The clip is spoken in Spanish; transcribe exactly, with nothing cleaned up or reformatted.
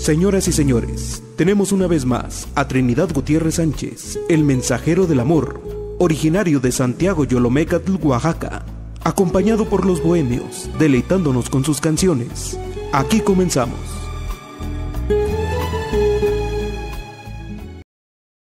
Señoras y señores, tenemos una vez más a Trinidad Gutiérrez Sánchez, el mensajero del amor, originario de Santiago Yolomécatl, Oaxaca, acompañado por los bohemios, deleitándonos con sus canciones. Aquí comenzamos.